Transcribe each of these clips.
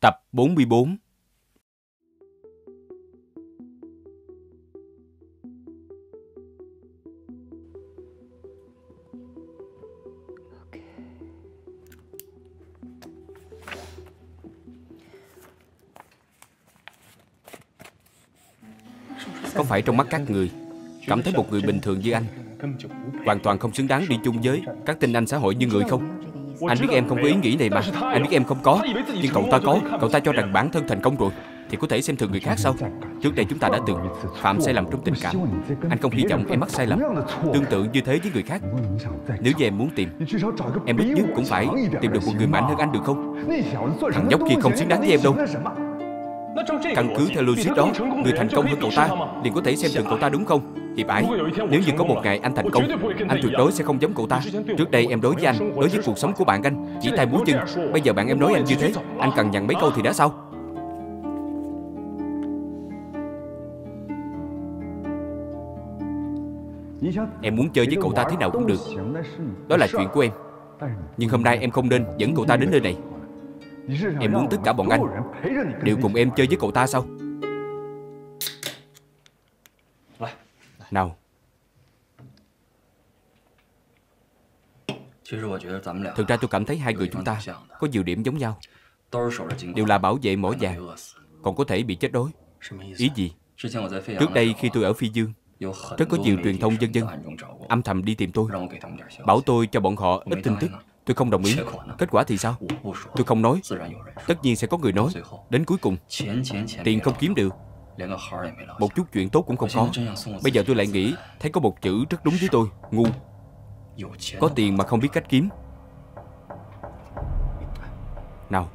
Tập 44. Có phải trong mắt các người cảm thấy một người bình thường như anh hoàn toàn không xứng đáng đi chung với các tinh anh xã hội như người không? Anh biết em không có ý nghĩ này mà. Anh biết em không có. Nhưng cậu ta có. Cậu ta cho rằng bản thân thành công rồi thì có thể xem thường người khác sao? Trước đây chúng ta đã từng phạm sai lầm trong tình cảm. Anh không hy vọng em mắc sai lầm tương tự như thế với người khác. Nếu như em muốn tìm, em ít nhất cũng phải tìm được một người mạnh hơn anh được không? Thằng nhóc kia không xứng đáng với em đâu. Căn cứ theo logic đó, người thành công hơn cậu ta liền có thể xem thường cậu ta đúng không? Hiệp Ái, nếu như có một ngày anh thành công, anh tuyệt đối sẽ không giống cậu ta. Trước đây em đối với anh, đối với cuộc sống của bạn anh chỉ tay múa chân. Bây giờ bạn em nói anh như thế, anh cần nhằn mấy câu thì đã sao? Em muốn chơi với cậu ta thế nào cũng được, đó là chuyện của em. Nhưng hôm nay em không nên dẫn cậu ta đến nơi này. Em muốn tất cả bọn anh đều cùng em chơi với cậu ta sao? Nào. Thực ra tôi cảm thấy hai người chúng ta có nhiều điểm giống nhau. Đều là bảo vệ mỏ vàng, còn có thể bị chết đói. Ý gì? Trước đây khi tôi ở Phi Dương, rất có nhiều truyền thông dân dân âm thầm đi tìm tôi, bảo tôi cho bọn họ ít tin tức. Tôi không đồng ý. Kết quả thì sao? Tôi không nói, tất nhiên sẽ có người nói. Đến cuối cùng, tiền không kiếm được, một chút chuyện tốt cũng không có. Bây giờ tôi lại nghĩ, thấy có một chữ rất đúng với tôi: ngu. Có tiền mà không biết cách kiếm. Nào.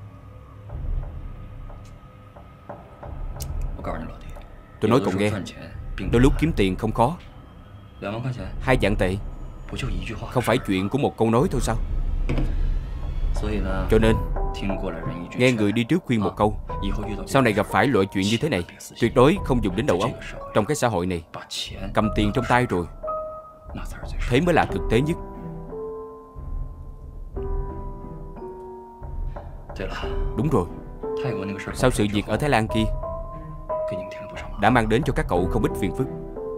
Tôi nói cậu nghe, đôi lúc kiếm tiền không khó. 2 vạn tệ không phải chuyện của một câu nói thôi sao? Cho nên nghe người đi trước khuyên một câu, sau này gặp phải loại chuyện như thế này, tuyệt đối không dùng đến đầu óc. Trong cái xã hội này, cầm tiền trong tay rồi, thế mới là thực tế nhất. Đúng rồi. Sau sự việc ở Thái Lan kia đã mang đến cho các cậu không ít phiền phức.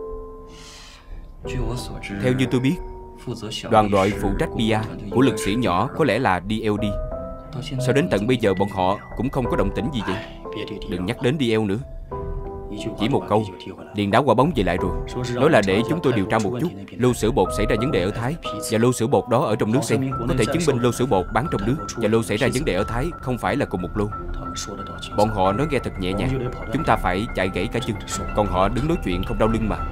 Theo như tôi biết, đoàn đội phụ trách PR của lực sĩ nhỏ có lẽ là DLD. Sao đến tận bây giờ bọn họ cũng không có động tĩnh gì vậy? Đừng nhắc đến DL nữa. Chỉ một câu liền đá quả bóng về lại rồi. Nói là để chúng tôi điều tra một chút lô sữa bột xảy ra vấn đề ở Thái, và lô sữa bột đó ở trong nước xem. Có thể chứng minh lô sữa bột bán trong nước và lô xảy ra vấn đề ở Thái không phải là cùng một lô. Bọn họ nói nghe thật nhẹ nhàng, chúng ta phải chạy gãy cả chân. Còn họ đứng nói chuyện không đau lưng mà.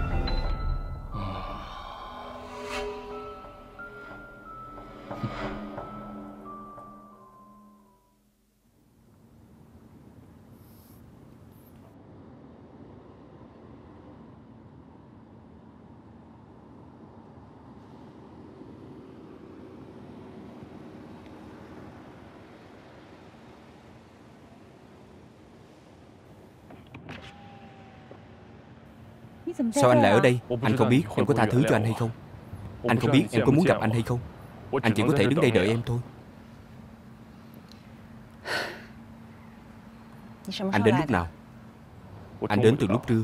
Sao anh lại ở đây? Anh không biết em có tha thứ cho anh hay không. Anh không biết em có muốn gặp anh hay không. Anh chỉ có thể đứng đây đợi em thôi. Anh đến lúc nào? Anh đến từ lúc trưa.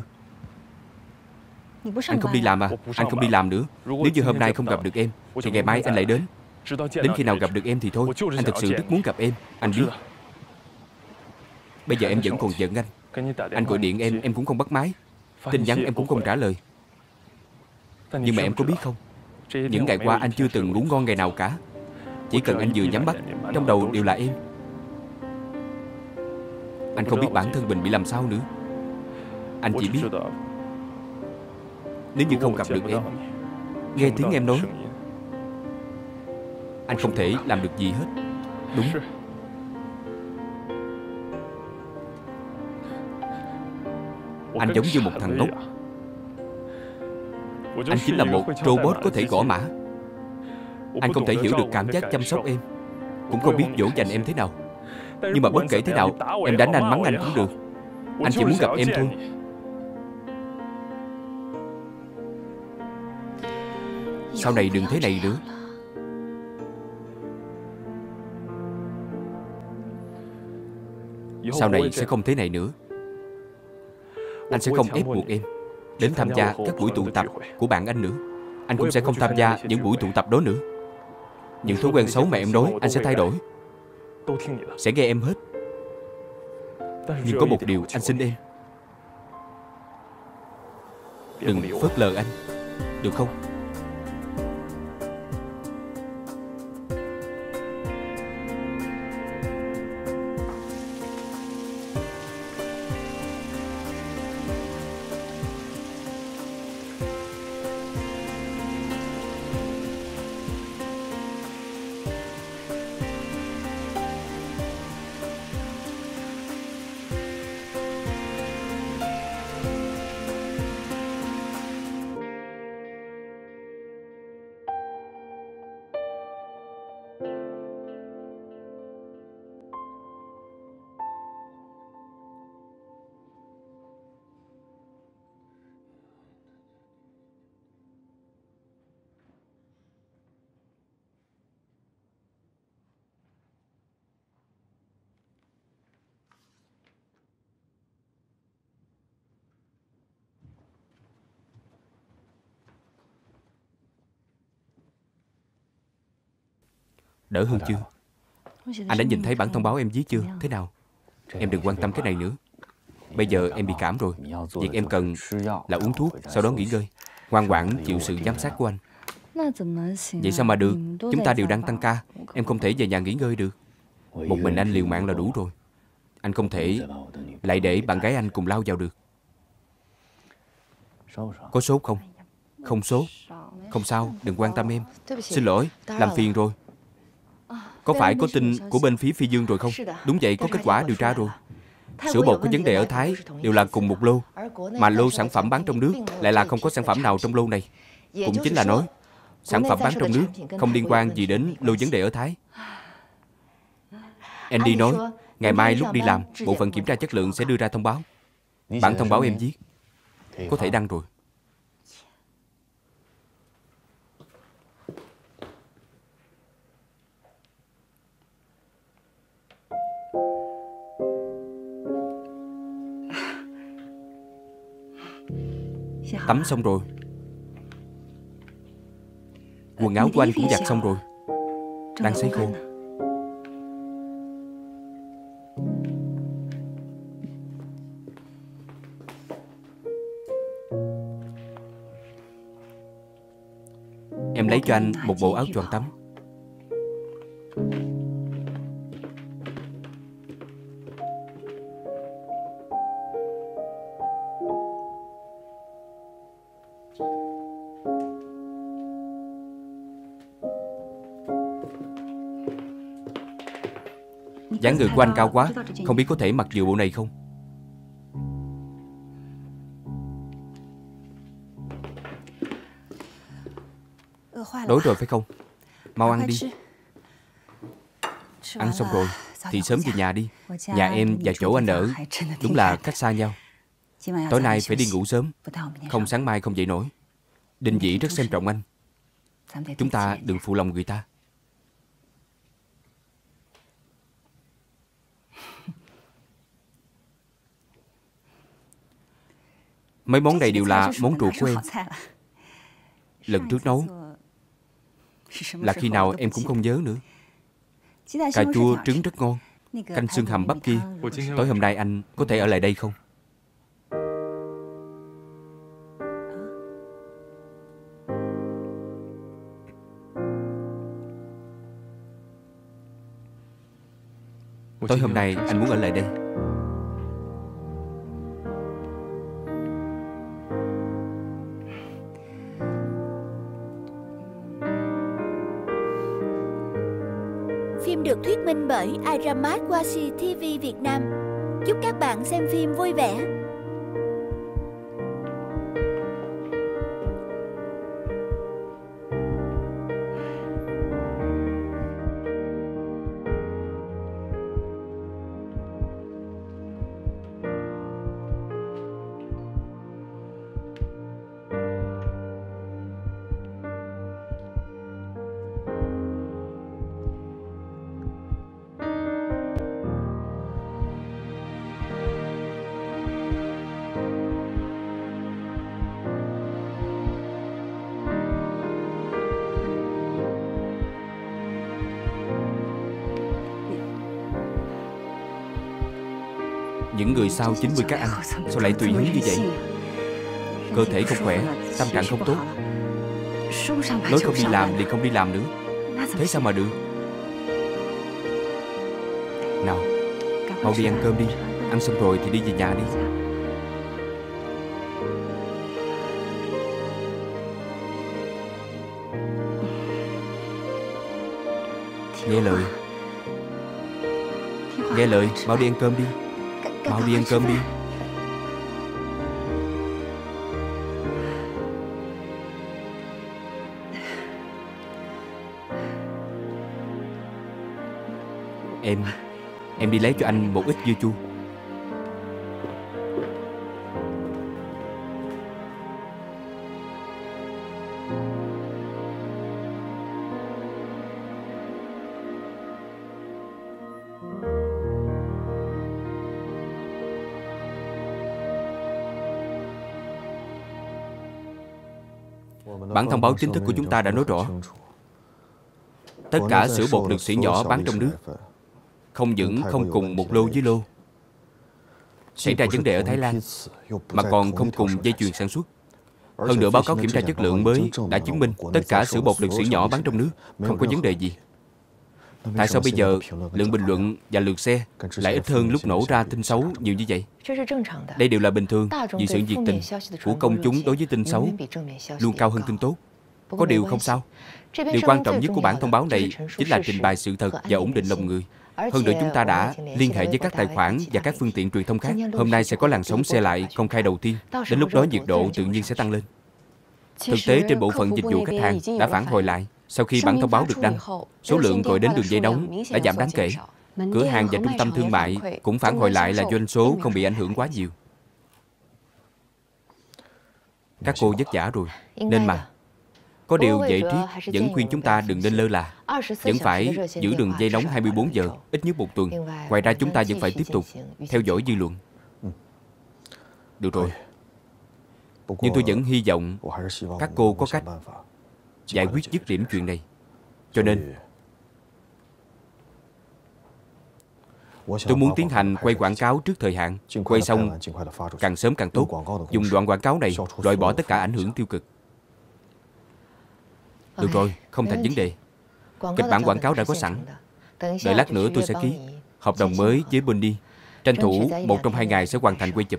Anh không đi làm à? Anh không đi làm nữa. Nếu như hôm nay không gặp được em thì ngày mai anh lại đến. Đến khi nào gặp được em thì thôi. Anh thật sự rất muốn gặp em. Anh biết. Bây giờ em vẫn còn giận anh. Anh gọi điện em cũng không bắt máy. Tin nhắn em cũng không trả lời. Nhưng mà em có biết không, những ngày qua anh chưa từng ngủ ngon ngày nào cả. Chỉ cần anh vừa nhắm mắt, trong đầu đều là em. Anh không biết bản thân mình bị làm sao nữa. Anh chỉ biết, nếu như không gặp được em, nghe tiếng em nói, anh không thể làm được gì hết. Đúng. Anh giống như một thằng ngốc. Anh chính là một robot có thể gõ mã. Anh không thể hiểu được cảm giác chăm sóc em, cũng không biết dỗ dành em thế nào. Nhưng mà bất kể thế nào, em đánh anh mắng anh cũng được. Anh chỉ muốn gặp em thôi. Sau này đừng thế này nữa. Sau này sẽ không thế này nữa. Anh sẽ không ép buộc em đến tham gia các buổi tụ tập của bạn anh nữa. Anh cũng sẽ không tham gia những buổi tụ tập đó nữa. Những thói quen xấu mà em nói anh sẽ thay đổi, sẽ nghe em hết. Nhưng có một điều anh xin em, đừng phớt lờ anh, được không? Đỡ hơn chưa? Anh đã nhìn thấy bản thông báo em viết chưa? Thế nào? Em đừng quan tâm cái này nữa. Bây giờ em bị cảm rồi. Việc em cần là uống thuốc, sau đó nghỉ ngơi, ngoan ngoãn chịu sự giám sát của anh. Vậy sao mà được? Chúng ta đều đang tăng ca. Em không thể về nhà nghỉ ngơi được. Một mình anh liều mạng là đủ rồi. Anh không thể lại để bạn gái anh cùng lao vào được. Có sốt không? Không sốt. Không sao, đừng quan tâm em. Xin lỗi, làm phiền rồi. Có phải có tin của bên phía Phi Dương rồi không? Đúng vậy, có kết quả điều tra rồi. Sữa bột có vấn đề ở Thái đều là cùng một lô, mà lô sản phẩm bán trong nước lại là không có sản phẩm nào trong lô này. Cũng chính là nói sản phẩm bán trong nước không liên quan gì đến lô vấn đề ở Thái. Andy nói ngày mai lúc đi làm, bộ phận kiểm tra chất lượng sẽ đưa ra thông báo. Bản thông báo em viết có thể đăng rồi. Tắm xong rồi. Quần áo của anh cũng giặt xong rồi, đang sấy khô. Em lấy cho anh một bộ áo choàng tắm. Dáng người của anh cao quá, không biết có thể mặc vừa bộ này không? Đói rồi phải không? Mau ăn đi. Ăn xong rồi thì sớm về nhà đi. Nhà em và chỗ anh ở đúng là cách xa nhau. Tối nay phải đi ngủ sớm, không sáng mai không dậy nổi. Đình Vĩ rất xem trọng anh. Chúng ta đừng phụ lòng người ta. Mấy món này đều là món ruột của em. Lần trước nấu là khi nào em cũng không nhớ nữa. Cà chua trứng rất ngon. Canh xương hầm bắp kia, tối hôm nay anh có thể ở lại đây không? Tối hôm nay anh muốn ở lại đây. Phim được thuyết minh bởi Iramat Washi TV Việt Nam. Chúc các bạn xem phim vui vẻ. Những người sau 90 các anh sao lại tùy hứng như vậy? Cơ thể không khỏe, tâm trạng không tốt. Nói không đi làm thì không đi làm nữa. Thế sao mà được? Nào, mau đi ăn cơm đi. Ăn xong rồi thì đi về nhà đi. Nghe lời. Nghe lời, mau đi ăn cơm đi. Mau đi ăn cơm đi. Em đi lấy cho anh một ít dưa chua. Bản thông báo chính thức của chúng ta đã nói rõ, tất cả sữa bột lực sĩ nhỏ bán trong nước không những không cùng một lô với lô, xảy ra vấn đề ở Thái Lan, mà còn không cùng dây chuyền sản xuất. Hơn nữa báo cáo kiểm tra chất lượng mới đã chứng minh tất cả sữa bột lực sĩ nhỏ bán trong nước không có vấn đề gì. Tại sao bây giờ lượng bình luận và lượt xe lại ít hơn lúc nổ ra tin xấu nhiều như vậy? Đây đều là bình thường, vì sự nhiệt tình của công chúng đối với tin xấu luôn cao hơn tin tốt. Có điều không sao. Điều quan trọng nhất của bản thông báo này chính là trình bày sự thật và ổn định lòng người. Hơn nữa chúng ta đã liên hệ với các tài khoản và các phương tiện truyền thông khác. Hôm nay sẽ có làn sóng xe lại công khai đầu tiên. Đến lúc đó nhiệt độ tự nhiên sẽ tăng lên. Thực tế trên bộ phận dịch vụ khách hàng đã phản hồi lại. Sau khi bản thông báo được đăng, số lượng gọi đến đường dây nóng đã giảm đáng kể. Cửa hàng và trung tâm thương mại cũng phản hồi lại là doanh số không bị ảnh hưởng quá nhiều. Các cô vất vả rồi, nên mà. Có điều Vệ Triết vẫn khuyên chúng ta đừng nên lơ là. Vẫn phải giữ đường dây nóng 24 giờ, ít nhất một tuần. Ngoài ra chúng ta vẫn phải tiếp tục theo dõi dư luận. Được rồi. Nhưng tôi vẫn hy vọng các cô có cách giải quyết dứt điểm chuyện này. Cho nên tôi muốn tiến hành quay quảng cáo trước thời hạn. Quay xong càng sớm càng tốt. Dùng đoạn quảng cáo này loại bỏ tất cả ảnh hưởng tiêu cực. Được rồi, không thành vấn đề. Kịch bản quảng cáo đã có sẵn. Đợi lát nữa tôi sẽ ký hợp đồng mới với Bundy. Tranh thủ 1 trong 2 ngày sẽ hoàn thành quay chụp.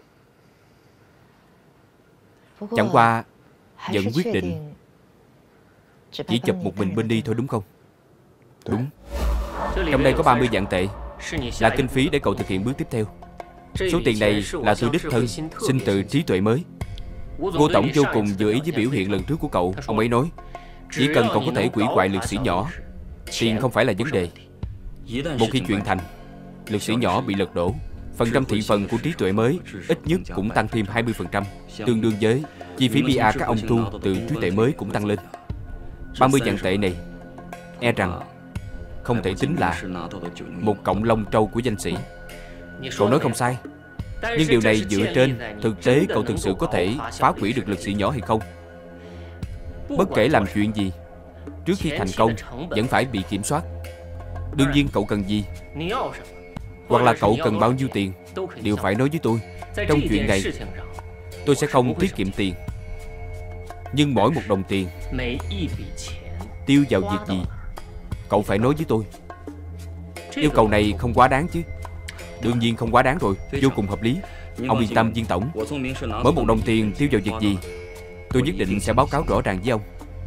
Chẳng qua vẫn quyết định chỉ chụp một mình Bundy thôi đúng không? Đúng. Trong đây có 30 vạn tệ, là kinh phí để cậu thực hiện bước tiếp theo. Số tiền này là tôi đích thân xin từ trí tuệ mới. Ngô tổng vô cùng vừa ý với biểu hiện lần trước của cậu. Ông ấy nói chỉ cần cậu có thể hủy hoại lực sĩ nhỏ, tiền không phải là vấn đề. Một khi chuyện thành, lực sĩ nhỏ bị lật đổ, phần trăm thị phần của trí tuệ mới ít nhất cũng tăng thêm 20%, tương đương với chi phí PR các ông thu từ trí tuệ mới cũng tăng lên. 30 vạn tệ này e rằng không thể tính là một cọng lông trâu của danh sĩ. Cậu nói không sai, nhưng điều này dựa trên thực tế cậu thực sự có thể phá hủy được lực sĩ nhỏ hay không. Bất kể làm chuyện gì, trước khi thành công vẫn phải bị kiểm soát. Đương nhiên cậu cần gì, hoặc là cậu cần bao nhiêu tiền, đều phải nói với tôi. Trong chuyện này tôi sẽ không tiết kiệm tiền, nhưng mỗi một đồng tiền tiêu vào việc gì, cậu phải nói với tôi. Yêu cầu này không quá đáng chứ? Đương nhiên không quá đáng rồi, vô cùng hợp lý. Ông yên tâm Viên tổng, mỗi một đồng tiền tiêu vào việc gì, tôi nhất định sẽ báo cáo rõ ràng với ông.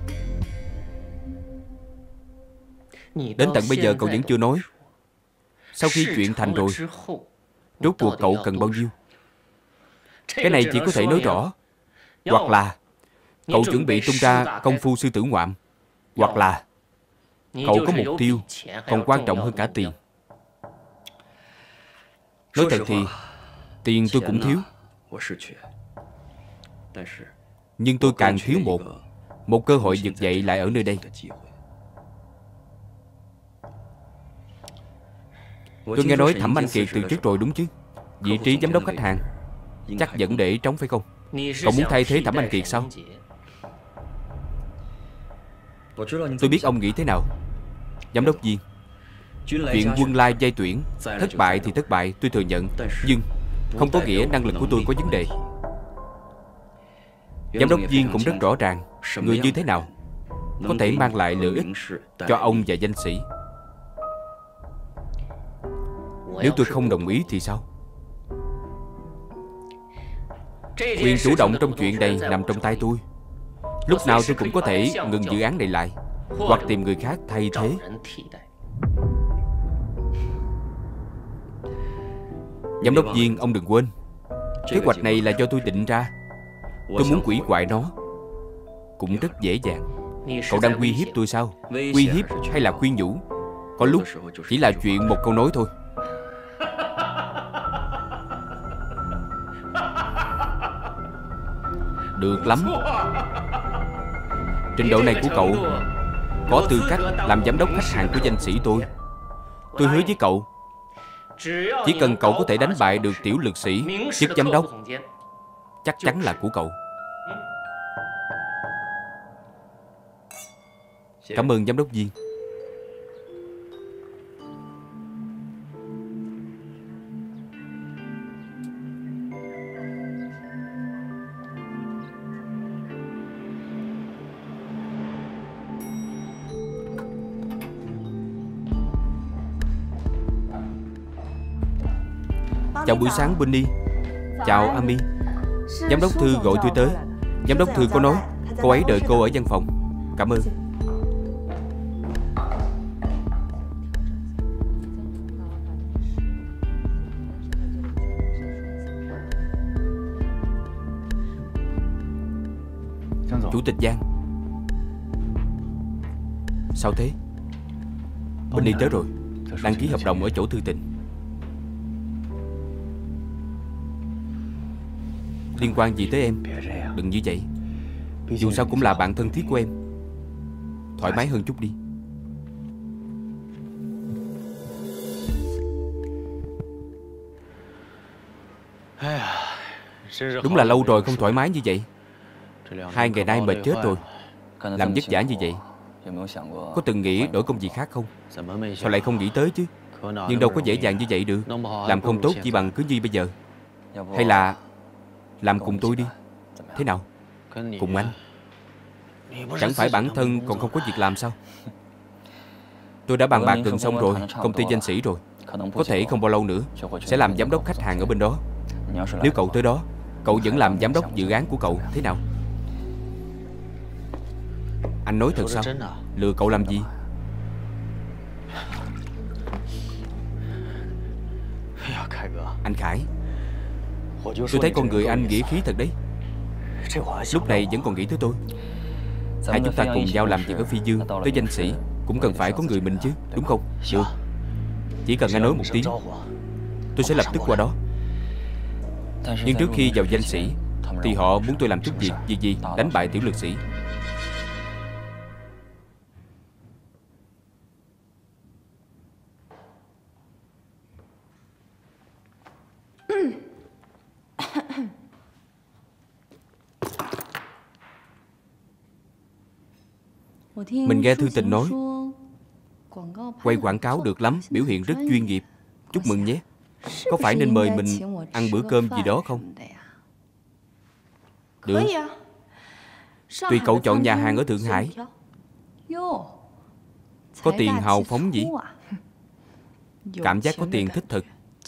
Đến tận bây giờ cậu vẫn chưa nói, sau khi chuyện thành rồi, rốt cuộc cậu cần bao nhiêu? Cái này chỉ có thể nói rõ. Hoặc là cậu chuẩn bị tung ra công phu sư tử ngoạm, hoặc là cậu có mục tiêu còn quan trọng hơn cả tiền. Nói thật thì tiền tôi cũng thiếu, nhưng tôi càng thiếu một cơ hội vực dậy lại ở nơi đây. Tôi nghe nói Thẩm Anh Kiệt từ chức rồi đúng chứ? Vị trí giám đốc khách hàng chắc vẫn để trống phải không? Cậu muốn thay thế Thẩm Anh Kiệt sao? Tôi biết ông nghĩ thế nào, giám đốc Viên. Chuyện Quân Lai giai tuyển thất bại thì thất bại, tôi thừa nhận. Nhưng không có nghĩa năng lực của tôi có vấn đề. Giám đốc Viên cũng rất rõ ràng người như thế nào có thể mang lại lợi ích cho ông và danh sĩ. Nếu tôi không đồng ý thì sao? Quyền chủ động trong chuyện này nằm trong tay tôi. Lúc nào tôi cũng có thể ngừng dự án này lại, hoặc tìm người khác thay thế. Giám đốc Viên, ông đừng quên, kế hoạch này là do tôi định ra. Tôi muốn quỷ hoại nó cũng rất dễ dàng. Cậu đang uy hiếp tôi sao? Uy hiếp hay là khuyên nhủ? Có lúc chỉ là chuyện một câu nói thôi. Được lắm. Trình độ này của cậu có tư cách làm giám đốc khách hàng của danh sĩ tôi. Tôi hứa với cậu, chỉ cần cậu có thể đánh bại được tiểu lực sĩ, chức giám đốc chắc chắn là của cậu. Cảm ơn giám đốc Viên. Chào buổi sáng Bunny. Chào Ami. Giám đốc Thư gọi tôi tới. Giám đốc Thư có nói cô ấy đợi cô ở văn phòng. Cảm ơn. Chủ tịch Giang. Sao thế? Bunny tới rồi. Đăng ký hợp đồng ở chỗ Thư Tình. Liên quan gì tới em? Đừng như vậy. Dù sao cũng là bạn thân thiết của em. Thoải mái hơn chút đi. Đúng là lâu rồi không thoải mái như vậy. 2 ngày nay mệt chết rồi. Làm vất vả như vậy, có từng nghĩ đổi công việc khác không? Sao lại không nghĩ tới chứ? Nhưng đâu có dễ dàng như vậy được. Làm không tốt chỉ bằng cứ như bây giờ. Hay là làm cùng tôi đi. Thế nào? Cùng anh? Chẳng phải bản thân còn không có việc làm sao? Tôi đã bàn bạc gần xong rồi. Công ty danh sĩ rồi. Có thể không bao lâu nữa sẽ làm giám đốc khách hàng ở bên đó. Nếu cậu tới đó, cậu vẫn làm giám đốc dự án của cậu. Thế nào? Anh nói thật sao? Lừa cậu làm gì? Anh Khải, tôi thấy con người anh nghĩa khí thật đấy. Lúc này vẫn còn nghĩ tới tôi. Hai chúng ta cùng nhau làm việc ở Phi Dương, tới danh sĩ cũng cần phải có người mình chứ, đúng không? Được. Chỉ cần anh nói một tiếng, tôi sẽ lập tức qua đó. Nhưng trước khi vào danh sĩ thì họ muốn tôi làm chút việc gì đánh bại tiểu lực sĩ. Mình nghe Thư Tình nói quay quảng cáo được lắm, biểu hiện rất chuyên nghiệp. Chúc mừng nhé. Có phải nên mời mình ăn bữa cơm gì đó không? Được. Tùy cậu chọn nhà hàng ở Thượng Hải. Có tiền hào phóng gì? Cảm giác có tiền thích thật.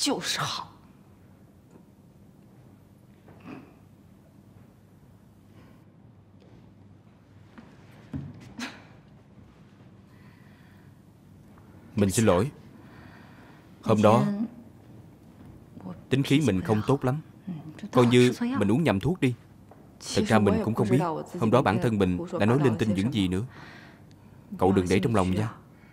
Mình xin lỗi. Hôm đó tính khí mình không tốt lắm. Coi như mình uống nhầm thuốc đi. Thật ra mình cũng không biết hôm đó bản thân mình đã nói linh tinh những gì nữa. Cậu đừng để trong lòng nha.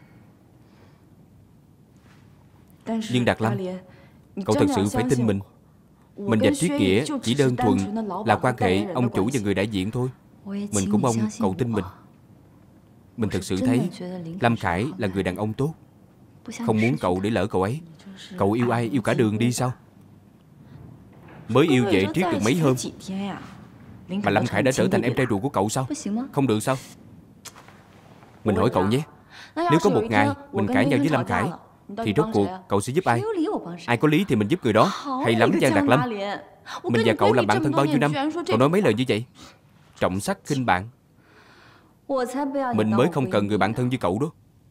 Nhưng Đạt Lâm, cậu thật sự phải tin mình. Mình và Tuyết Nghĩa chỉ đơn thuần là quan hệ ông chủ và người đại diện thôi. Mình cũng mong cậu tin mình. Mình thật sự thấy Lâm Khải là người đàn ông tốt. Không muốn cậu để lỡ cậu ấy. Cậu yêu ai yêu cả đường đi sao? Mới yêu vệ Triết được mấy hôm mà Lâm Khải đã trở thành em trai ruột của cậu sao? Không được sao? Mình hỏi cậu nhé, nếu có một ngày mình cãi nhau với Lâm Khải thì rốt cuộc cậu sẽ giúp ai? Ai có lý thì mình giúp người đó. Hay lắm Giang Đạt Lâm. Mình và cậu làm bạn thân bao nhiêu năm, cậu nói mấy lời như vậy? Trọng sắc khinh bạn. Mình mới không cần người bạn thân như cậu đó.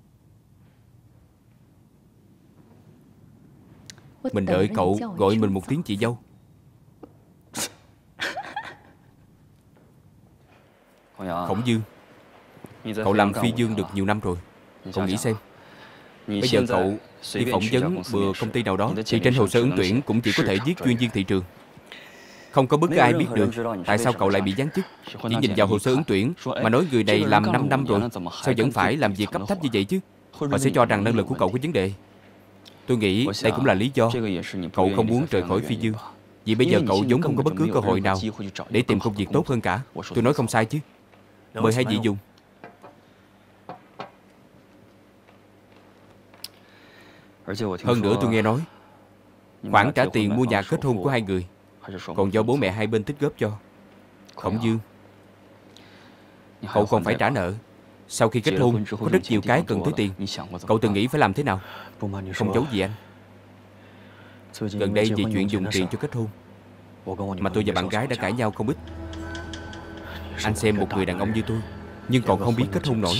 Mình đợi cậu gọi mình một tiếng chị dâu. Khổng Dương, cậu làm phi dương được nhiều năm rồi. Cậu nghĩ xem, bây giờ cậu đi phỏng vấn bừa công ty nào đó thì trên hồ sơ ứng tuyển cũng chỉ có thể viết chuyên viên thị trường. Không có bất cứ ai biết được tại sao cậu lại bị giáng chức. Chỉ nhìn vào hồ sơ ứng tuyển mà nói người này làm 5 năm rồi, sao vẫn phải làm việc cấp thấp như vậy chứ? Họ sẽ cho rằng năng lực của cậu có vấn đề. Tôi nghĩ đây cũng là lý do cậu không muốn rời khỏi phi dương. Vì bây giờ cậu vốn không có bất cứ cơ hội nào để tìm công việc tốt hơn cả. Tôi nói không sai chứ? Mời hai vị dùng. Hơn nữa tôi nghe nói khoản trả tiền mua nhà kết hôn của hai người còn do bố mẹ hai bên tích góp cho. Khổng Dương, cậu còn phải trả nợ. Sau khi kết hôn có rất nhiều cái cần tới tiền. Cậu từng nghĩ phải làm thế nào? Không giấu gì anh, gần đây vì chuyện dùng tiền cho kết hôn mà tôi và bạn gái đã cãi nhau không ít. Anh xem một người đàn ông như tôi nhưng còn không biết kết hôn nổi.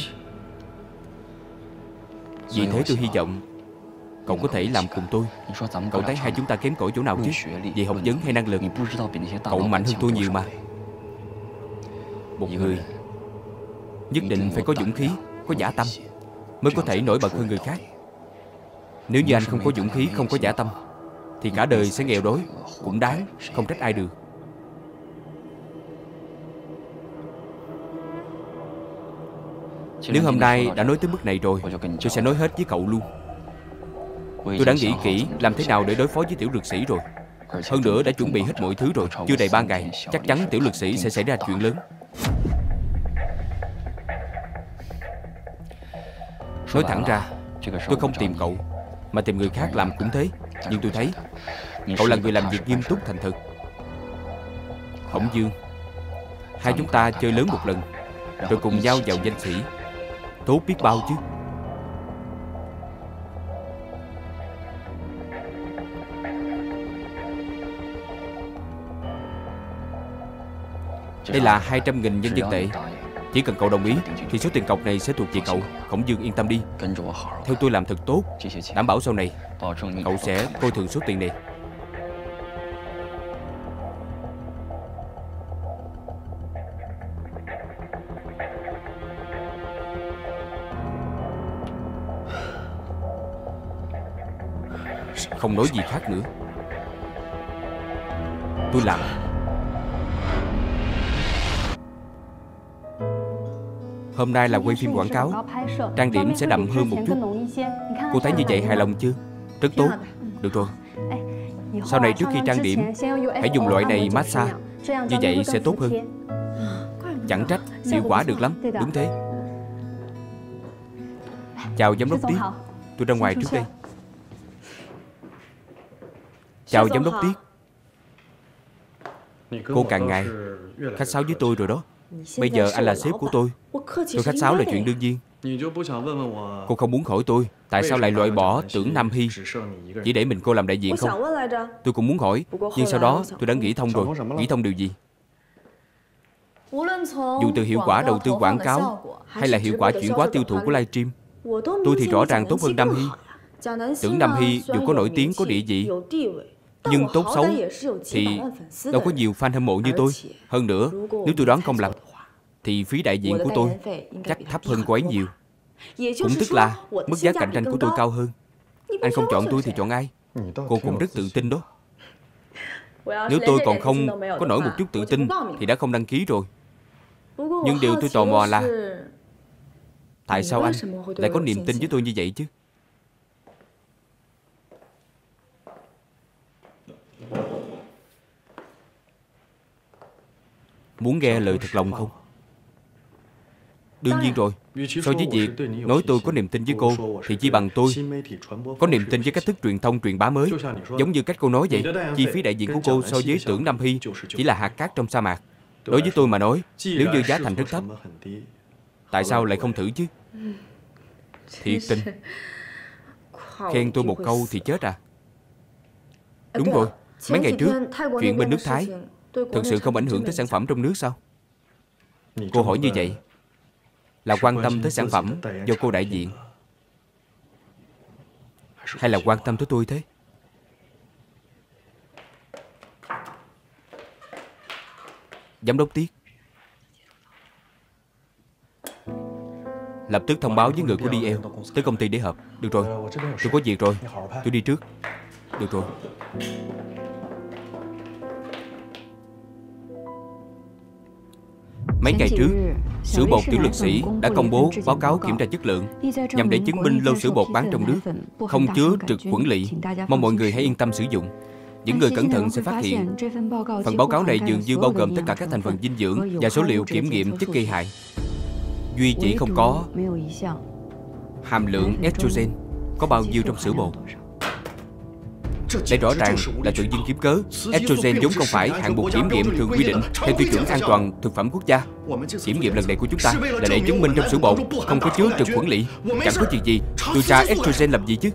Vì thế tôi hy vọng cậu có thể làm cùng tôi. Cậu thấy hai chúng ta kém cỏi chỗ nào chứ? Về học vấn hay năng lực cậu mạnh hơn tôi nhiều mà. Một người nhất định phải có dũng khí, có dã tâm mới có thể nổi bật hơn người khác. Nếu như anh không có dũng khí, không có dã tâm thì cả đời sẽ nghèo đói cũng đáng, không trách ai được. Nếu hôm nay đã nói tới mức này rồi, tôi sẽ nói hết với cậu luôn. Tôi đã nghĩ kỹ làm thế nào để đối phó với tiểu lực sĩ rồi. Hơn nữa đã chuẩn bị hết mọi thứ rồi. Chưa đầy 3 ngày chắc chắn tiểu lực sĩ sẽ xảy ra chuyện lớn. Nói thẳng ra, tôi không tìm cậu mà tìm người khác làm cũng thế. Nhưng tôi thấy cậu là người làm việc nghiêm túc thành thực. Khổng Dương, hai chúng ta chơi lớn một lần rồi cùng nhau vào danh sĩ, tốt biết bao chứ. Đây là 200.000 nhân dân tệ. Chỉ cần cậu đồng ý thì số tiền cọc này sẽ thuộc về cậu. Khổng Dương yên tâm đi. Theo tôi làm thật tốt, đảm bảo sau này cậu sẽ coi thường số tiền này. Không nói gì khác nữa. Tôi làm. Hôm nay là quay phim quảng cáo, trang điểm sẽ đậm hơn một chút. Cô thấy như vậy hài lòng chưa? Rất tốt. Được rồi. Sau này trước khi trang điểm hãy dùng loại này massage. Như vậy sẽ tốt hơn. Chẳng trách, hiệu quả được lắm. Đúng thế. Chào giám đốc Tiết. Tôi ra ngoài trước đây. Chào giám đốc Tiết. Cô càng ngày khách sáo với tôi rồi đó. Bây giờ anh là sếp của tôi khách sáo là chuyện đương nhiên. Cô không muốn hỏi tôi tại sao lại loại bỏ Tưởng Nam Hy, chỉ để mình cô làm đại diện không? Tôi cũng muốn hỏi, nhưng sau đó tôi đã nghĩ thông rồi. Nghĩ thông điều gì? Dù từ hiệu quả đầu tư quảng cáo hay là hiệu quả chuyển hóa tiêu thụ của livestream, tôi thì rõ ràng tốt hơn Nam Hy. Tưởng Nam Hy dù có nổi tiếng, có địa vị, nhưng tốt xấu thì đâu có nhiều fan hâm mộ như tôi. Hơn nữa, nếu tôi đoán không lầm thì phí đại diện của tôi chắc thấp hơn cô ấy nhiều. Cũng tức là mức giá cạnh tranh của tôi cao hơn. Anh không chọn tôi thì chọn ai? Cô cũng rất tự tin đó. Nếu tôi còn không có nổi một chút tự tin thì đã không đăng ký rồi. Nhưng điều tôi tò mò là tại sao anh lại có niềm tin với tôi như vậy chứ? Muốn nghe lời thật lòng không? Đương nhiên rồi. So với việc nói tôi có niềm tin với cô thì chỉ bằng tôi có niềm tin với cách thức truyền thông truyền bá mới. Giống như cách cô nói vậy, chi phí đại diện của cô so với Tưởng Nam Hy chỉ là hạt cát trong sa mạc. Đối với tôi mà nói, nếu như giá thành rất thấp, tại sao lại không thử chứ? Thiệt tình. Khen tôi một câu thì chết à? Đúng rồi, mấy ngày trước chuyện bên nước Thái thực sự không ảnh hưởng tới sản phẩm trong nước sao? Cô hỏi như vậy là quan tâm tới sản phẩm do cô đại diện, hay là quan tâm tới tôi thế? Giám đốc Tiết, lập tức thông báo với người của DL tới công ty để họp. Được rồi, tôi có việc rồi, tôi đi trước. Được rồi. Mấy ngày trước, sữa bột tiểu lực sĩ đã công bố báo cáo kiểm tra chất lượng nhằm để chứng minh lô sữa bột bán trong nước không chứa trực khuẩn lỵ. Mong mọi người hãy yên tâm sử dụng. Những người cẩn thận sẽ phát hiện phần báo cáo này dường như bao gồm tất cả các thành phần dinh dưỡng và số liệu kiểm nghiệm chất gây hại, duy chỉ không có hàm lượng estrogen có bao nhiêu trong sữa bột. Đây rõ ràng là tự dưng kiếm cớ. Estrogen vốn không phải hạng mục kiểm nghiệm thường quy định theo tiêu chuẩn an toàn thực phẩm quốc gia. Kiểm nghiệm lần này của chúng ta là để chứng minh trong sữa bột không có chứa trực khuẩn lỵ. Chẳng có chuyện gì, tôi tra estrogen làm gì chứ?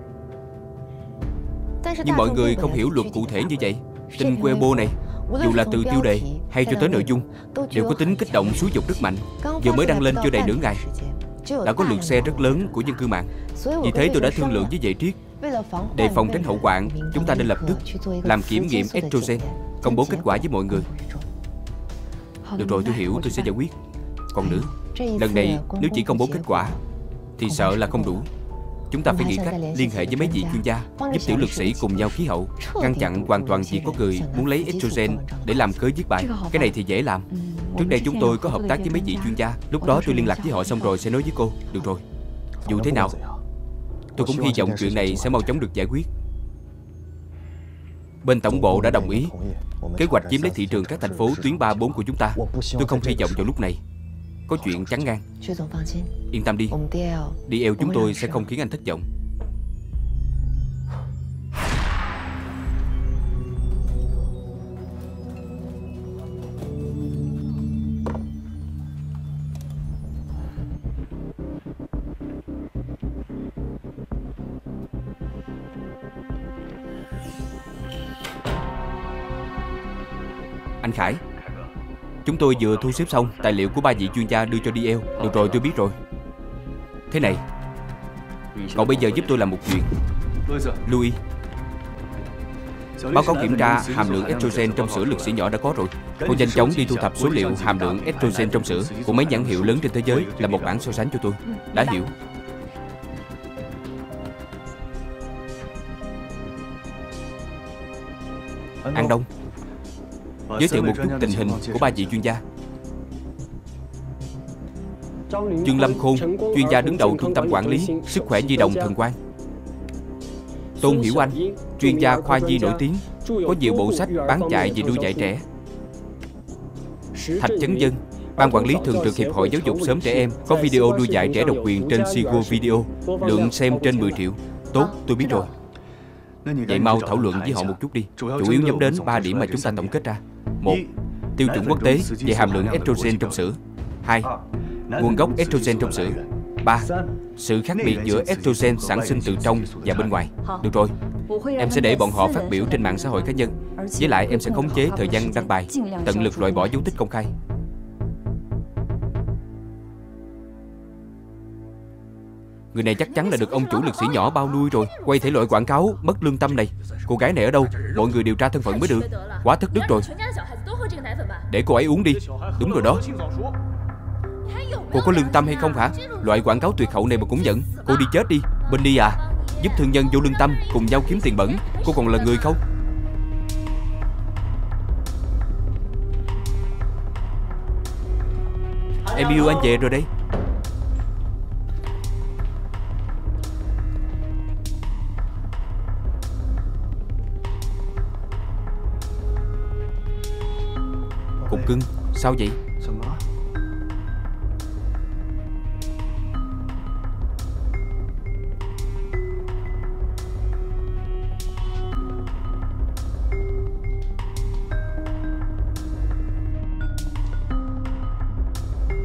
Nhưng mọi người không hiểu luật cụ thể như vậy. Tin Weibo này, dù là từ tiêu đề hay cho tới nội dung, đều có tính kích động xúi dục rất mạnh. Vừa mới đăng lên chưa đầy nửa ngày đã có lượt share rất lớn của dân cư mạng. Vì thế tôi đã thương lượng với Vệ Triết, để phòng tránh hậu hoạn, chúng ta nên lập tức làm kiểm nghiệm estrogen, công bố kết quả với mọi người. Được rồi, tôi hiểu, tôi sẽ giải quyết. Còn nữa, lần này nếu chỉ công bố kết quả thì sợ là không đủ. Chúng ta phải nghĩ cách liên hệ với mấy vị chuyên gia, giúp tiểu lực sĩ cùng nhau khí hậu, ngăn chặn hoàn toàn việc có người muốn lấy estrogen để làm cớ giết bài. Cái này thì dễ làm. Trước đây chúng tôi có hợp tác với mấy vị chuyên gia. Lúc đó tôi liên lạc với họ xong rồi sẽ nói với cô. Được rồi, dù thế nào tôi cũng hy vọng chuyện này sẽ mau chóng được giải quyết. Bên tổng bộ đã đồng ý kế hoạch chiếm lấy thị trường các thành phố tuyến 3, 4 của chúng ta. Tôi không hy vọng vào lúc này có chuyện chắn ngang. Yên tâm đi, DL chúng tôi sẽ không khiến anh thất vọng. Anh Khải, chúng tôi vừa thu xếp xong tài liệu của 3 vị chuyên gia đưa cho DL. Được rồi, tôi biết rồi. Thế này, cậu bây giờ giúp tôi làm một chuyện. Louis, báo cáo kiểm tra hàm lượng estrogen trong sữa lực sĩ nhỏ đã có rồi. Cô nhanh chóng đi thu thập số liệu hàm lượng estrogen trong sữa của mấy nhãn hiệu lớn trên thế giới, là một bảng so sánh cho tôi. Đã hiểu. An Đông, giới thiệu một chút tình hình của 3 vị chuyên gia. Dương Lâm Khôn, chuyên gia đứng đầu Trung tâm Quản lý Sức khỏe Di động Thần Quang. Tôn Hiểu Anh, chuyên gia khoa nhi nổi tiếng, có nhiều bộ sách bán chạy về nuôi dạy trẻ. Thạch Chấn Dân, ban quản lý thường trực Hiệp hội Giáo dục sớm trẻ em, có video nuôi dạy trẻ độc quyền trên Sigo Video, lượng xem trên 10 triệu. Tốt, tôi biết rồi. Vậy mau thảo luận với họ một chút đi. Chủ yếu nhắm đến 3 điểm mà chúng ta tổng kết ra. 1. Tiêu chuẩn quốc tế về hàm lượng estrogen trong sữa. 2. Nguồn gốc estrogen trong sữa. 3. Sự khác biệt giữa estrogen sản sinh từ trong và bên ngoài. Được rồi, em sẽ để bọn họ phát biểu trên mạng xã hội cá nhân. Với lại em sẽ khống chế thời gian đăng bài, tận lực loại bỏ dấu tích công khai. Người này chắc chắn là được ông chủ lực sĩ nhỏ bao nuôi rồi. Quay thể loại quảng cáo mất lương tâm này. Cô gái này ở đâu? Mọi người điều tra thân phận mới được. Quá thất đức rồi. Để cô ấy uống đi. Đúng rồi đó. Cô có lương tâm hay không hả? Loại quảng cáo tuyệt hậu này mà cũng nhận. Cô đi chết đi. Bên đi à? Giúp thương nhân vô lương tâm cùng nhau kiếm tiền bẩn. Cô còn là người không? Em yêu anh về rồi đây. Cục cưng, sao vậy?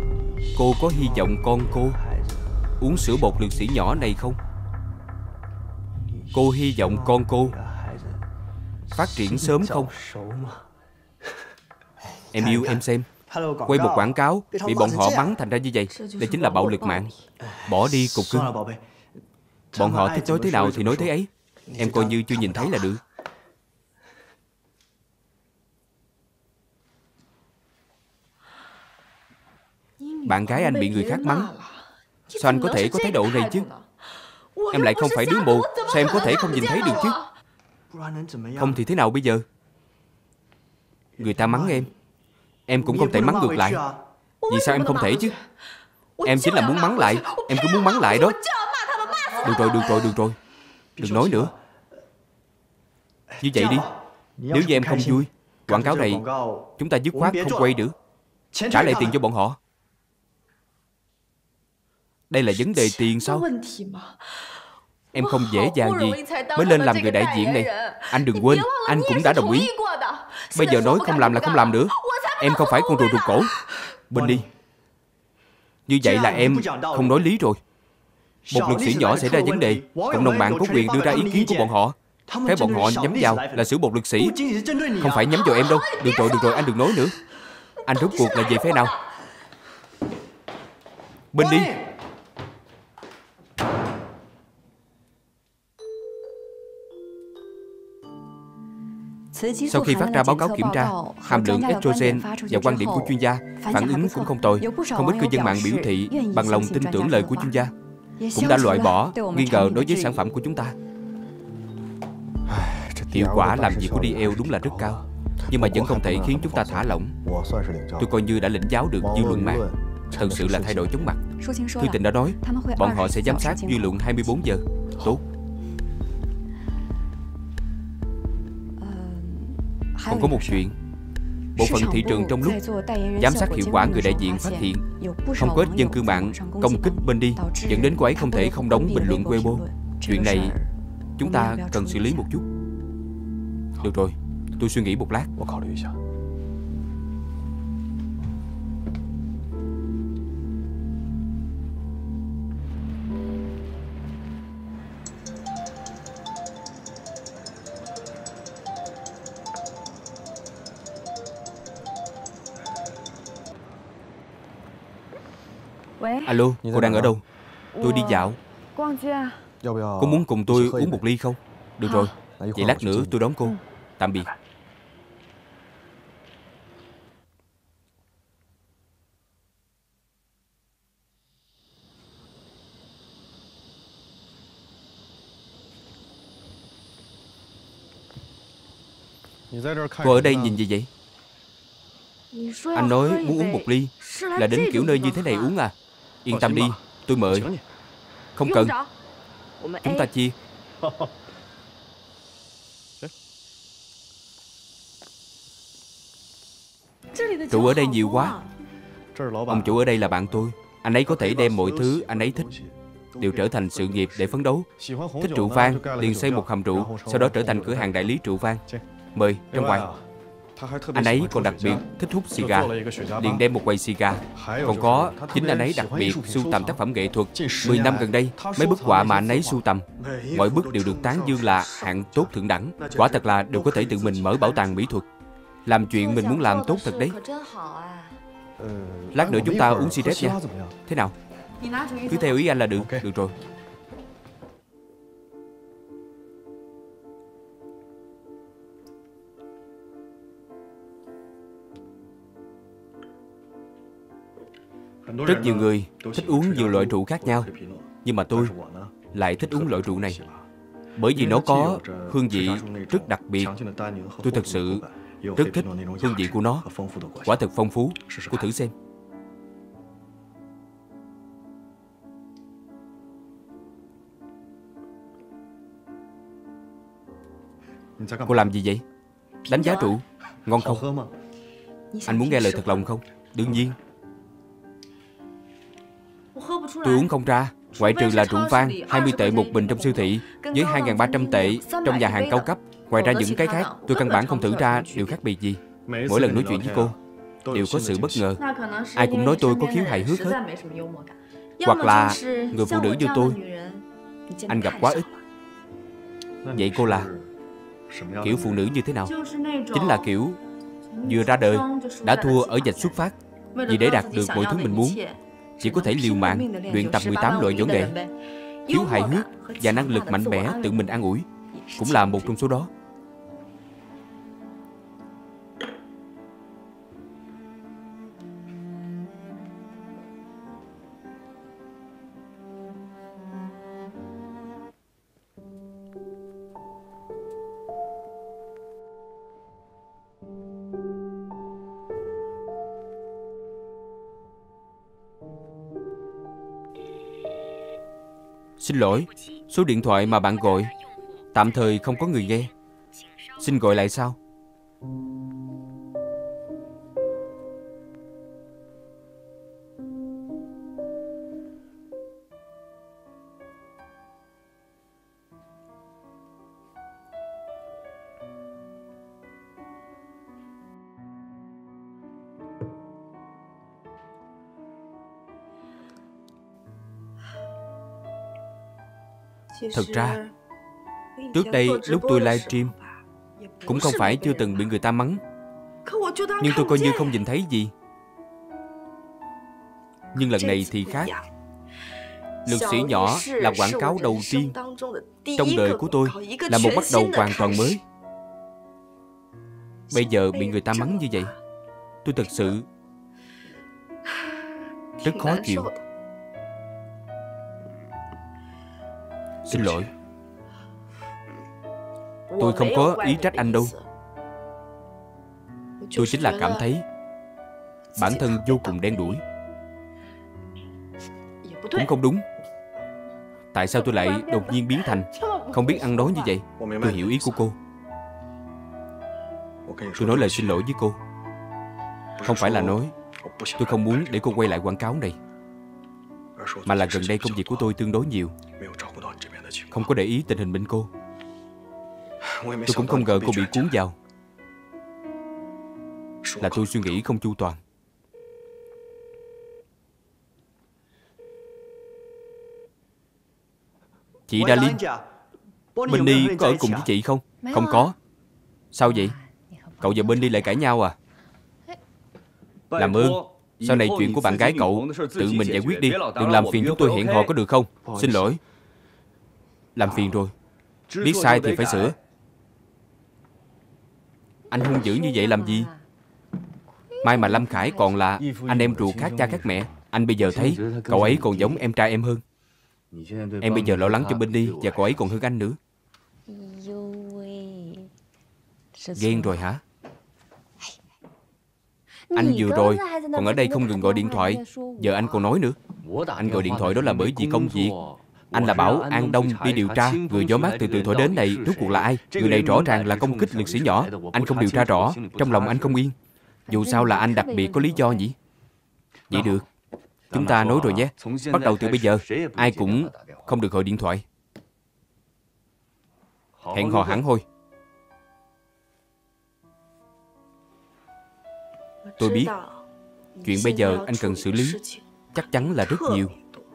Cô có hy vọng con cô uống sữa bột lực sĩ nhỏ này không? Cô hy vọng con cô phát triển sớm không? Em yêu em xem. Quay một quảng cáo bị bọn họ bắn thành ra như vậy. Đây chính là bạo lực mạng. Bỏ đi cục cưng. Bọn họ thích nói thế nào thì nói thế ấy. Em coi như chưa nhìn thấy là được. Bạn gái anh bị người khác mắng. Sao anh có thể có thái độ này chứ? Em lại không phải đứa mù. Sao em có thể không nhìn thấy được chứ? Không thì thế nào bây giờ? Người ta mắng em cũng không thể mắng ngược lại. Vì sao em không thể chứ? Em chính là muốn mắng lại. Em cứ muốn mắng lại đó. Được rồi. Đừng nói nữa. Như vậy đi. Nếu như em không vui, quảng cáo này chúng ta dứt khoát không quay nữa. Trả lại tiền cho bọn họ. Đây là vấn đề tiền sao? Em không dễ dàng gì mới lên làm người đại diện này. Anh đừng quên, anh cũng đã đồng ý. Bây giờ nói không làm là không làm nữa. Em không phải con rùa rụt cổ. Bên đi. Như vậy là em không nói lý rồi. Một lực sĩ nhỏ xảy ra vấn đề, cộng đồng mạng có quyền đưa ra ý kiến của bọn họ. Cái bọn họ nhắm vào là xử một lực sĩ, không phải nhắm vào em đâu. Được rồi, anh đừng nói nữa. Anh rốt cuộc là về phe nào? Bên đi. Sau khi phát ra báo cáo kiểm tra, hàm lượng estrogen và quan điểm của chuyên gia, phản ứng cũng không tồi. Không ít cư dân mạng biểu thị bằng lòng tin tưởng lời của chuyên gia, cũng đã loại bỏ nghi ngờ đối với sản phẩm của chúng ta. Hiệu quả làm việc của DL đúng là rất cao, nhưng mà vẫn không thể khiến chúng ta thả lỏng. Tôi coi như đã lĩnh giáo được dư luận mạng. Thật sự là thay đổi chóng mặt. Thư tình đã nói, bọn họ sẽ giám sát dư luận 24 giờ. Tốt. Còn có một chuyện, bộ phận thị trường trong lúc giám sát hiệu quả người đại diện phát hiện không có ít dân cư mạng công kích bên đi, dẫn đến cô ấy không thể không đóng bình luận Weibo. Chuyện này chúng ta cần xử lý một chút. Được rồi, tôi suy nghĩ một lát. Alo, cô đang ở đâu? Tôi đi dạo. Cô muốn cùng tôi uống một ly không? Được rồi, vậy lát nữa tôi đón cô. Tạm biệt. Cô ở đây nhìn gì vậy? Anh nói muốn uống một ly, là đến kiểu nơi như thế này uống à? Yên tâm đi, tôi mời. Không cần, chúng ta chia. Chủ ở đây nhiều quá. Ông chủ ở đây là bạn tôi. Anh ấy có thể đem mọi thứ anh ấy thích đều trở thành sự nghiệp để phấn đấu. Thích rượu vang, liền xây một hầm rượu, sau đó trở thành cửa hàng đại lý rượu vang. Mời, trong quầy. Anh ấy còn đặc biệt thích hút xì gà, liền đem một quầy xì gà. Còn có, chính anh ấy đặc biệt sưu tầm tác phẩm nghệ thuật. 10 năm gần đây, mấy bức họa mà anh ấy sưu tầm, mọi bức đều được tán dương là hạng tốt thượng đẳng. Quả thật là đều có thể tự mình mở bảo tàng mỹ thuật. Làm chuyện mình muốn làm tốt thật đấy. Lát nữa chúng ta uống cigarette nha. Thế nào? Cứ theo ý anh là được. Được rồi. Rất nhiều người thích uống nhiều loại rượu khác nhau, nhưng mà tôi lại thích uống loại rượu này, bởi vì nó có hương vị rất đặc biệt. Tôi thật sự rất thích hương vị của nó. Quả thật phong phú. Cô thử xem. Cô làm gì vậy? Đánh giá rượu. Ngon không? Anh muốn nghe lời thật lòng không? Đương nhiên. Tôi uống không ra. Ngoại trừ là rượu vang 20 tệ một bình trong siêu thị với 2.300 tệ trong nhà hàng cao cấp. Ngoài ra những cái khác tôi căn bản không thử ra điều khác biệt gì. Mỗi lần nói chuyện với cô đều có sự bất ngờ. Ai cũng nói tôi có khiếu hài hước hết. Hoặc là người phụ nữ như tôi anh gặp quá ít. Vậy cô là kiểu phụ nữ như thế nào? Chính là kiểu vừa ra đời đã thua ở vạch xuất phát. Vì để đạt được mọi thứ mình muốn, chỉ có thể liều mạng luyện tập 18 loại võ nghệ. Thiếu hài hước và năng lực mạnh mẽ tự mình an ủi cũng là một trong số đó. Xin lỗi, số điện thoại mà bạn gọi tạm thời không có người nghe. Xin gọi lại sau. Thật ra, trước đây lúc tôi livestream cũng không phải chưa từng bị người ta mắng, nhưng tôi coi như không nhìn thấy gì. Nhưng lần này thì khác. Lực sĩ nhỏ là quảng cáo đầu tiên trong đời của tôi, là một bắt đầu hoàn toàn mới. Bây giờ bị người ta mắng như vậy, tôi thật sự rất khó chịu. Xin lỗi. Tôi không có ý trách anh đâu. Tôi chính là cảm thấy bản thân vô cùng đen đủi. Cũng không đúng. Tại sao tôi lại đột nhiên biến thành không biết ăn nói như vậy? Tôi hiểu ý của cô. Tôi nói lời xin lỗi với cô, không phải là nói tôi không muốn để cô quay lại quảng cáo này, mà là gần đây công việc của tôi tương đối nhiều, không có để ý tình hình bên cô. Tôi cũng không ngờ cô bị cuốn vào. Là tôi suy nghĩ không chu toàn. Chị Darlene, Benny có ở cùng với chị không? Không có. Sao vậy? Cậu và Benny lại cãi nhau à? Làm ơn, sau này chuyện của bạn gái cậu tự mình giải quyết đi, đừng làm phiền chúng tôi hẹn hò có được không? Xin lỗi. Làm phiền rồi. Biết sai thì phải sửa. Anh hung dữ như vậy làm gì? May mà Lâm Khải còn là anh em ruột khác cha khác mẹ. Anh bây giờ thấy cậu ấy còn giống em trai em hơn. Em bây giờ lo lắng cho Benny và cậu ấy còn hơn anh nữa. Ghen rồi hả? Anh vừa rồi còn ở đây không ngừng gọi điện thoại. Giờ anh còn nói nữa. Anh gọi điện thoại đó là bởi vì công việc. Anh là bảo An Đông đi điều tra người gió mát từ từ thổi đến này rốt cuộc là ai. Người này rõ ràng là công kích lực sĩ nhỏ. Anh không điều tra rõ, trong lòng anh không yên. Dù sao là anh đặc biệt có lý do nhỉ? Vậy được, chúng ta nói rồi nhé. Bắt đầu từ bây giờ, ai cũng không được gọi điện thoại. Hẹn hò hẳn hoi. Tôi biết chuyện bây giờ anh cần xử lý chắc chắn là rất nhiều.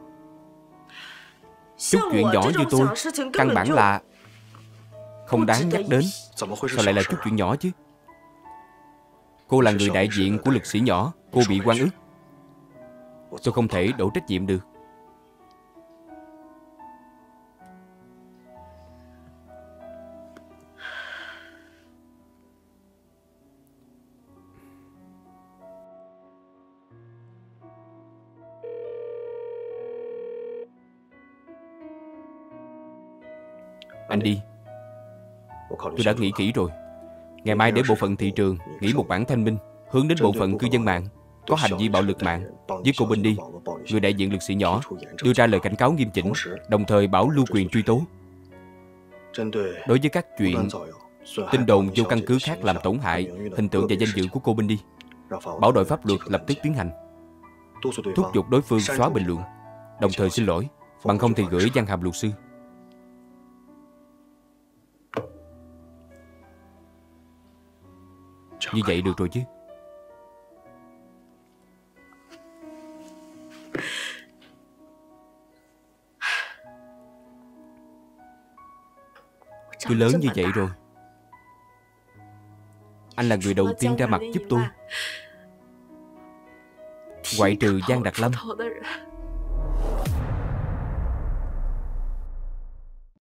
Chút chuyện nhỏ như tôi căn bản là không đáng nhắc đến. Sao lại là chút chuyện nhỏ chứ? Cô là người đại diện của lực sĩ nhỏ. Cô bị oan ức, tôi không thể đổ trách nhiệm được. Anh đi. Tôi đã nghĩ kỹ rồi. Ngày mai để bộ phận thị trường nghĩ một bản thanh minh hướng đến bộ phận cư dân mạng có hành vi bạo lực mạng với cô Benny, người đại diện lực sĩ nhỏ, đưa ra lời cảnh cáo nghiêm chỉnh, đồng thời bảo lưu quyền truy tố. Đối với các chuyện tin đồn vô căn cứ khác làm tổn hại hình tượng và danh dự của cô Benny, bảo đội pháp luật lập tức tiến hành, thúc giục đối phương xóa bình luận, đồng thời xin lỗi, bằng không thì gửi văn hàm luật sư. Như vậy được rồi chứ? Tôi lớn như vậy rồi. Anh là người đầu tiên ra mặt giúp tôi, ngoại trừ Giang Đạt Lâm.